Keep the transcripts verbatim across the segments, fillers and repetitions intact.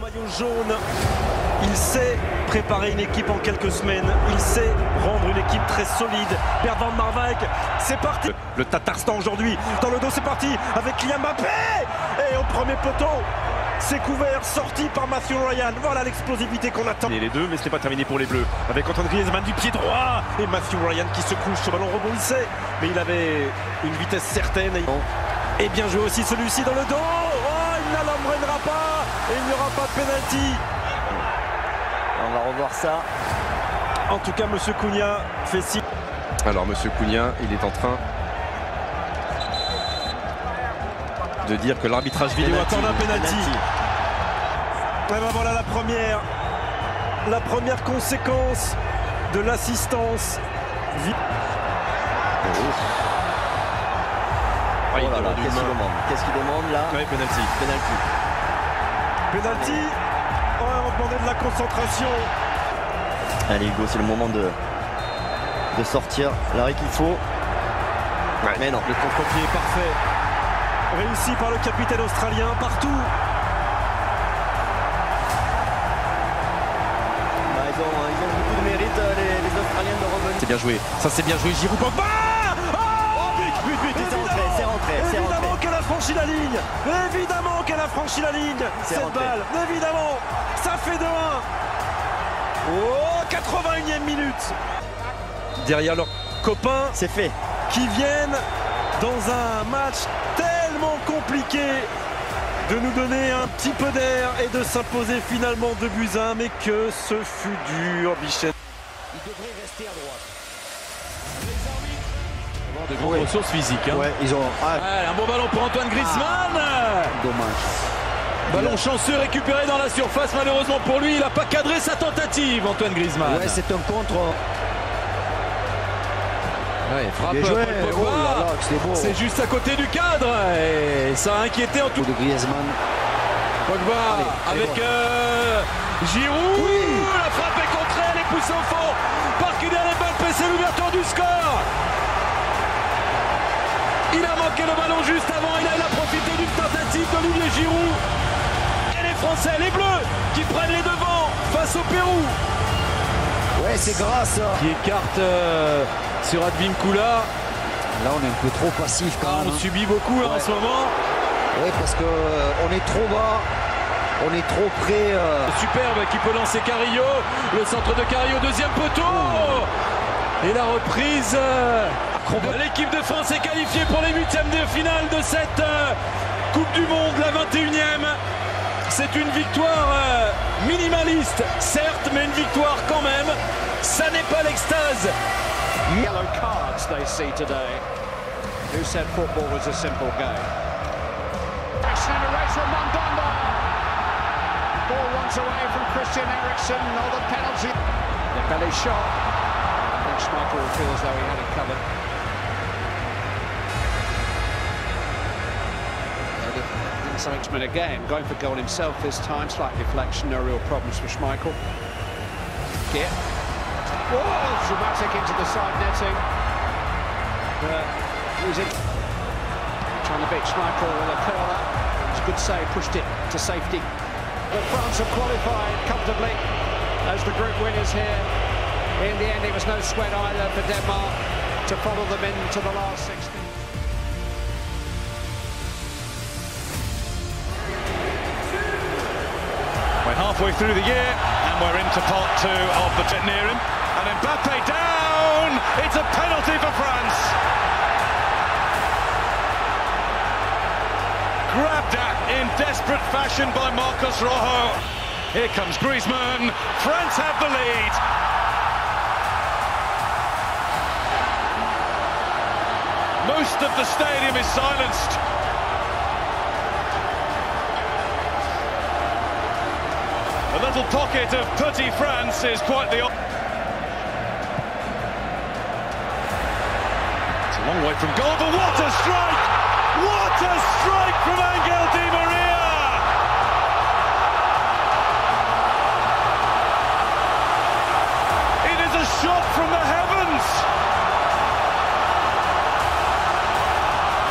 Maillot jaune, il sait préparer une équipe en quelques semaines, il sait rendre une équipe très solide. Bert van Marwijk, c'est parti. Le Tatarstan aujourd'hui, dans le dos, c'est parti avec Kylian Mbappé. Et au premier poteau, c'est couvert, sorti par Matthew Ryan. Voilà l'explosivité qu'on attend. Et les deux, mais ce n'est pas terminé pour les Bleus. Avec Antoine Griezmann du pied droit et Matthew Ryan qui se couche. Ce ballon rebondissait, mais il avait une vitesse certaine. Et bien joué aussi celui-ci dans le dos. Oh, il n'alembrenera pas et il n'y aura pas de pénalty. On va revoir ça. En tout cas, Monsieur Cunha fait si. Alors, Monsieur Cunha, il est en train de dire que l'arbitrage vidéo attend un pénalty. Et ben voilà la première, la première conséquence de l'assistance. Oh là là, qu'est-ce qu'il demande? Qu'est-ce qu'il demande là? Oui, penalty. Penalty. Penalty. Oh, on va demander de la concentration. Allez Hugo, c'est le moment de, de sortir l'arrêt qu'il faut. Ouais. Mais non. Le contre-pied est parfait. Réussi par le capitaine australien partout. Bah, ils, ont, ils ont beaucoup de mérite les, les Australiens de revenir. C'est bien joué. Ça c'est bien joué. Giroud. Pogba. C'est rentré, c'est rentré, c'est rentré. Évidemment qu'elle a franchi la ligne. Évidemment qu'elle a franchi la ligne. Cette rentré. balle. Évidemment. Ça fait deux un. Oh, quatre-vingt-unième minute. Derrière leurs copains. C'est fait. Qui viennent dans un match tellement compliqué de nous donner un petit peu d'air et de s'imposer finalement deux buts à un. Mais que ce fut dur, Bichette. Il devrait rester à droite. De grandes ouais. ressources physiques. Hein. Ouais, ils ont. Ah. Ouais, un bon ballon pour Antoine Griezmann. Ah, dommage. Ballon chanceux récupéré dans la surface. Malheureusement pour lui, il n'a pas cadré sa tentative, Antoine Griezmann. Ouais, c'est un contre. Ouais, frappe. Joué. Paul Pogba. Oh là là, c'est beau. C'est juste à côté du cadre. Et ça a inquiété en tout cas. de Griezmann. Pogba allez, allez, avec bon. euh, Giroud. Oui. La frappe est contrée, elle est poussée au fond par Kylian Mbappé. C'est l'ouverture du score. Il a manqué le ballon juste avant, il a, il a profité d'une tentative d'Olivier Giroud. Et les Français, les Bleus, qui prennent les devants face au Pérou. Ouais, c'est grâce. Qui écarte euh, sur Advincula. Là, on est un peu trop passif quand ah, même. On subit beaucoup ouais. là, en ce moment. Oui, parce qu'on euh, est trop bas, on est trop près. Euh... Superbe qui peut lancer Carrillo. Le centre de Carrillo, deuxième poteau. Oh. Et la reprise. Euh... L'équipe de France est qualifiée pour les huitièmes de finale de cette euh, Coupe du Monde, la vingt et unième. C'est une victoire euh, minimaliste, certes, mais une victoire quand même. Ça n'est pas l'extase. Yellow cards they see today. Who said football was a simple game? Action in a race from Mandanda. Ball runs away from Christian Eriksen. Oh, the penalty. The belly shot. I think Schmeichel will feel as though he had it covered. Something again, going for goal himself this time. Slight deflection, no real problems for Schmeichel. Get. Whoa, dramatic into the side netting. Uh, losing. Trying to beat Schmeichel with a curler. It's a good save, pushed it to safety. But France have qualified comfortably as the group winners here. In the end, it was no sweat either for Denmark to follow them into the last sixteen. We're halfway through the year and we're into part two of the bit near him. And Mbappe down! It's a penalty for France! Grabbed at in desperate fashion by Marcos Rojo. Here comes Griezmann. France have the lead. Most of the stadium is silenced. A little pocket of Petit France is quite the... It's a long way from goal, but what a strike! What a strike from Angel Di Maria! It is a shot from the heavens!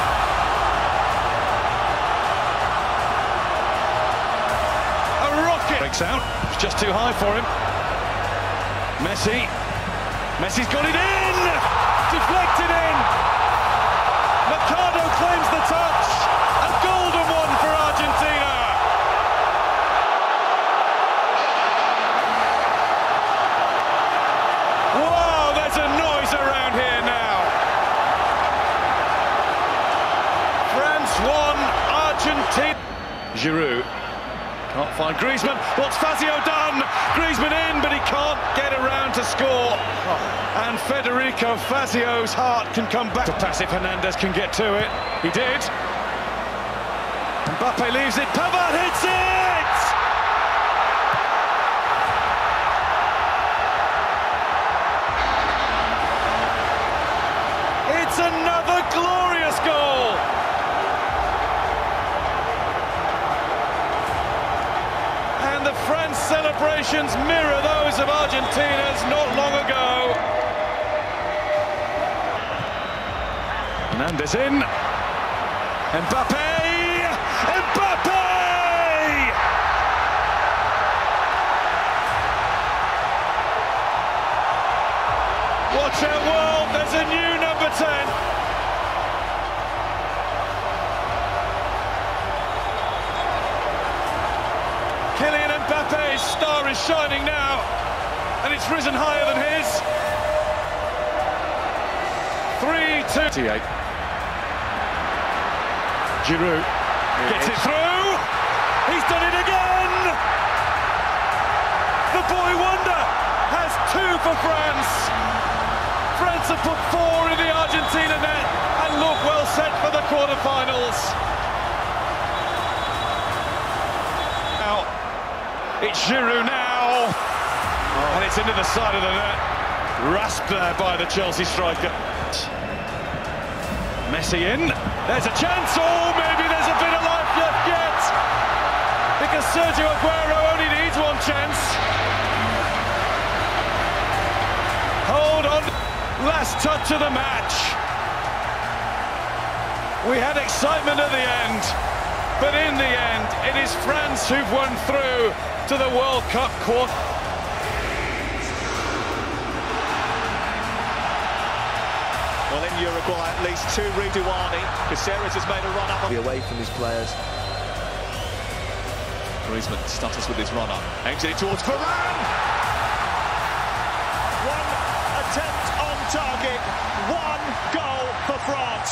A rocket breaks out. It's just too high for him. Messi. Messi's got it in! Deflected in! Mercado claims the touch. A golden one for Argentina. Wow, there's a noise around here now. France won, Argentina. Giroud can't find Griezmann. What's Fazio done? Griezmann in, but he can't get around to score. And Federico Fazio's heart can come back. To pass if Hernandez can get to it. He did. Mbappe leaves it. Pavard hits it! It's another glorious goal! And the France celebrations mirror those of Argentina's not long ago. Hernandez in. Mbappe! Mbappe! Watch out, world, there's a new number ten. Kylian Mbappe's star is shining now, and it's risen higher than his. three two. Giroud gets it through. He's done it again. The boy wonder has two for France. France have put four in the Argentina net and look well set for the quarterfinals. Now it's Giroud now, oh. And it's into the side of the net. Rasped there by the Chelsea striker. Messi in. There's a chance. Oh, maybe there's a bit of life left yet. Because Sergio Aguero only needs one chance. Hold on. Last touch of the match. We had excitement at the end. But in the end, it is France who've won through to the World Cup quarter. Well, in Uruguay, at least two Ridouani. Caceres has made a run-up. Be away from his players. Griezmann stutters with his run-up. Aims it towards Varane! One attempt on target. One goal for France.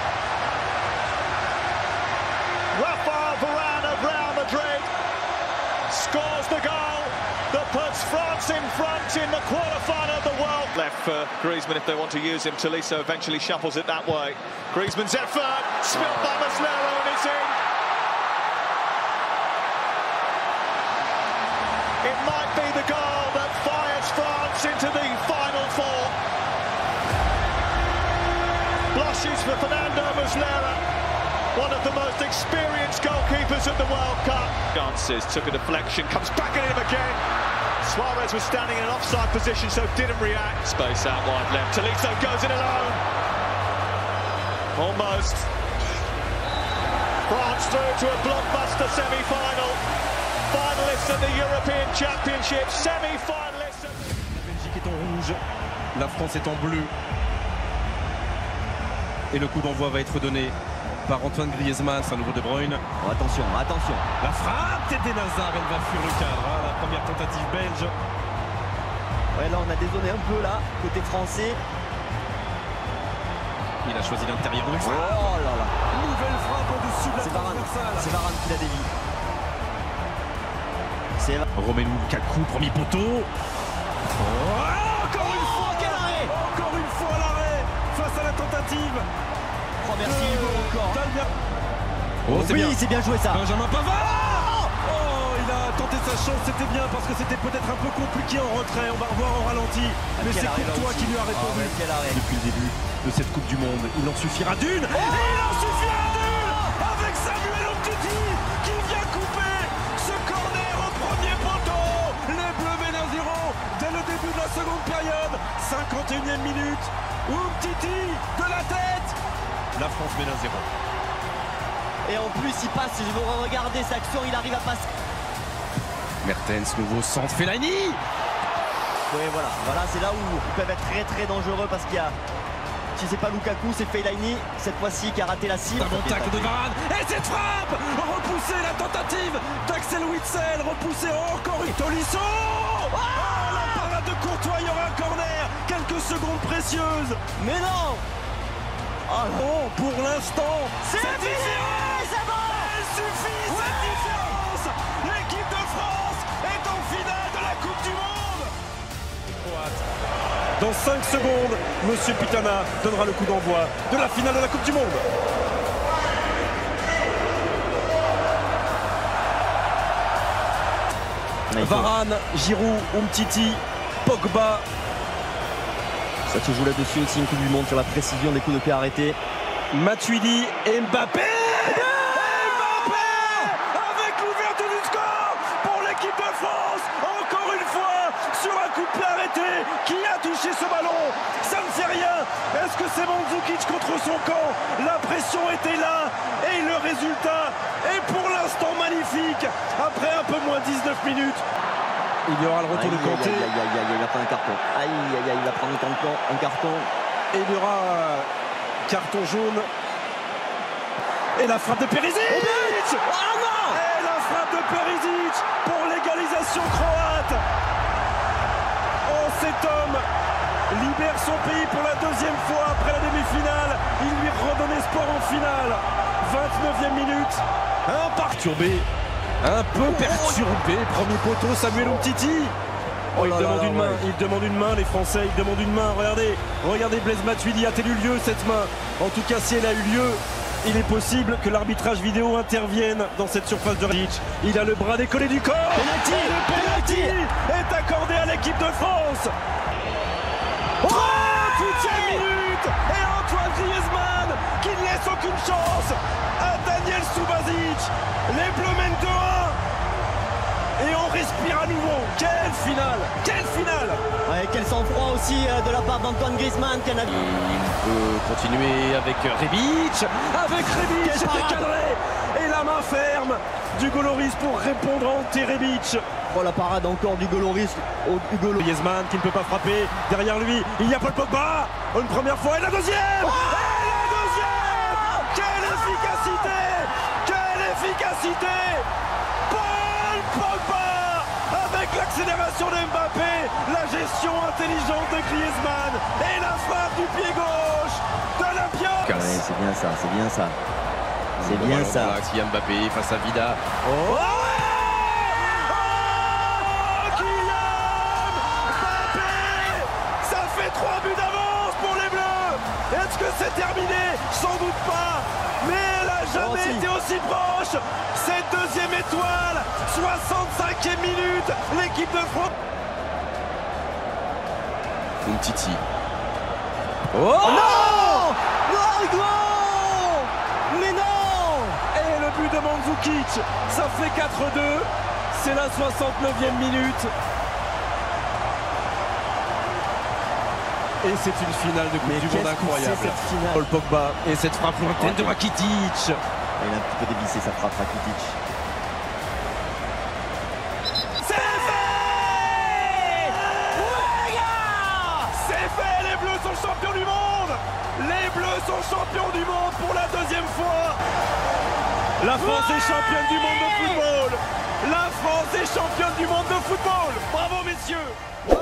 Rafael Varane of Real Madrid scores the goal that puts France in front in the quarter-final of the World. Left for Griezmann if they want to use him. Tolisso eventually shuffles it that way. Griezmann's effort, spilled by Muslera, and it's in. It might be the goal that fires France into the final four. Blushes for Fernando Muslera, one of the most experienced goalkeepers of the World Cup. Chances, took a deflection, comes back at him again. Suarez was standing in an offside position, so didn't react. Space out wide left. Tolisso goes it alone. Almost. France through to a blockbuster semi-final. Finalists at the European Championship, semi-finalists. La Belgique est en rouge, la France est en bleu. Et le coup d'envoi va être donné par Antoine Griezmann, c'est un nouveau De Bruyne. Oh, attention, attention. La frappe d'Eden Hazard, elle va fuir le cadre, hein, la première tentative belge. Ouais, là on a dézonné un peu là, côté français. Il a choisi l'intérieur. Oh là là. Nouvelle frappe au-dessus de la C'est Varane, transversale. c'est Varane qui l'a dévié. C'est Romelu Lukaku, premier poteau. Oh, encore une fois, quel arrêt! Encore une fois l'arrêt face à la tentative. Oh merci Hugo encore. Oh, c'est oui, bien. c'est bien joué ça. Benjamin Pavard. Oh, il a tenté sa chance, c'était bien parce que c'était peut-être un peu compliqué en retrait. On va revoir en ralenti. Ah, mais c'est arrêt, Courtois qui lui a répondu. Oh, ouais, quel arrêt. Depuis le début de cette Coupe du Monde, il en suffira d'une. Oh, et il en suffira d'une avec Samuel Umtiti qui vient couper ce corner au premier poteau. Les Bleus mènent à zéro dès le début de la seconde période. cinquante et unième minute. Umtiti de la tête. La France mène à zéro. Et en plus il passe, je vais regarder cette action, il arrive à passer. Mertens, nouveau centre, Fellaini. Oui, voilà, voilà c'est là où ils peuvent être très très dangereux parce qu'il y a, si c'est pas Lukaku, c'est Fellaini cette fois-ci qui a raté la cible. Un bon tacle de Varane et cette frappe repoussée, la tentative d'Axel Witsel, repoussée encore une Tolisso. Oh, la parade de Courtois, il y aura un corner, quelques secondes précieuses. Mais non. Oh non, pour l'instant, c'est fini, c'est bon. Elle suffit, ouais. Cette différence. L'équipe de France est en finale de la Coupe du Monde. Dans cinq secondes, Monsieur Pitana donnera le coup d'envoi de la finale de la Coupe du Monde. Varane, Giroud, Umtiti, Pogba. Ça se joue là-dessus aussi, une Coupe du Monde sur la précision des coups de pied arrêtés. Matuidi et Mbappé. Mbappé avec l'ouverture du score pour l'équipe de France. Encore une fois sur un coup de pied arrêté. Qui a touché ce ballon? Ça ne fait rien. Est-ce que c'est Mandzukic contre son camp? La pression était là et le résultat est pour l'instant magnifique. Après un peu moins dix-neuf minutes. Il y aura le retour aïe, de Kanté. Aïe, aïe, aïe, aïe, il va prendre un carton. Aïe, aïe, aïe, il va prendre un carton. Un carton. Et il y aura carton jaune. Et la frappe de Perisic. Oh non. Et la frappe de Perisic pour l'égalisation croate. Oh, cet homme libère son pays pour la deuxième fois après la demi-finale. Il lui redonne espoir en finale. vingt-neuvième minute. Un perturbé. Un peu perturbé. Premier poteau, Samuel Umtiti. Oh, il oh là demande là, une main, ouais. il demande une main, les Français, ils demandent une main. Regardez, regardez Blaise Matuidi, a-t-elle eu lieu cette main? En tout cas, si elle a eu lieu, il est possible que l'arbitrage vidéo intervienne dans cette surface de Radic. Il a le bras décollé du corps. Penalty, et le penalty est accordé à l'équipe de France. trente-huitième minute et Antoine Griezmann qui ne laisse aucune chance à Daniel Subasic. Les Bleus mènent deux un. Et on respire à nouveau. Quelle finale! Quelle finale! Ouais, quel sang-froid aussi euh, de la part d'Antoine Griezmann. Qui a... Il peut continuer avec Rebic. Avec Rebic, c'était cadré. Et la main ferme d'Hugo Lloris pour répondre à Ante Rebic. Oh, la parade encore d'Hugo Lloris. Oh, Hugo Lloris. Griezmann qui ne peut pas frapper. Derrière lui, il y a Paul Pogba. Une première fois et la deuxième. Oh, et la deuxième. Quelle efficacité! Quelle efficacité! Pogba avec l'accélération de Mbappé, la gestion intelligente de Griezmann et la frappe du pied gauche de la Pioche. Ouais, c'est bien ça, c'est bien ça. C'est Bon, bien alors, ça. Voilà, Kylian Mbappé face à Vida. Oh, oh, Kylian Mbappé, ça fait trois buts d'avance pour les Bleus. Est-ce que c'est terminé? Sans doute pas. Mais elle n'a jamais Oh, si. été aussi proche. Cette deuxième étoile, soixante-cinquième minute, l'équipe de France. Umtiti. Oh, Non. Non, non. Mais non. et le but de Mandzukic, ça fait quatre deux. C'est la soixante-neuvième minute. Et c'est une finale de Coupe Mais du qu'est-ce Monde que incroyable. c'est, cette finale? Paul Pogba et cette frappe lointaine de Rakitic. Il a un petit peu dévissé sa frappe, Rakitic. C'est fait! Ouais, gars! C'est fait! Les Bleus sont champions du monde! Les Bleus sont champions du monde pour la deuxième fois! La France ouais est championne du monde de football! La France est championne du monde de football! Bravo, messieurs!